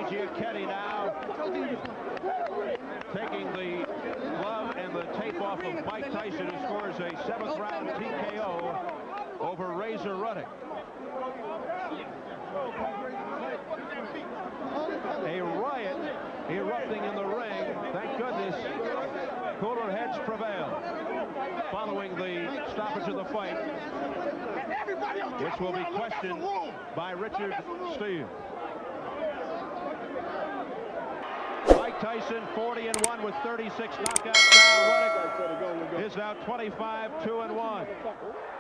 Genady now taking the glove and the tape off of Mike Tyson, who scores a 7th-round TKO over Ruddock. A riot erupting in the ring. Thank goodness cooler heads prevail following the stoppage of the fight, which will be questioned by Richard Steele. Mike Tyson 40-1 with 36 knockouts. Now Ruddock is now 25-2-1.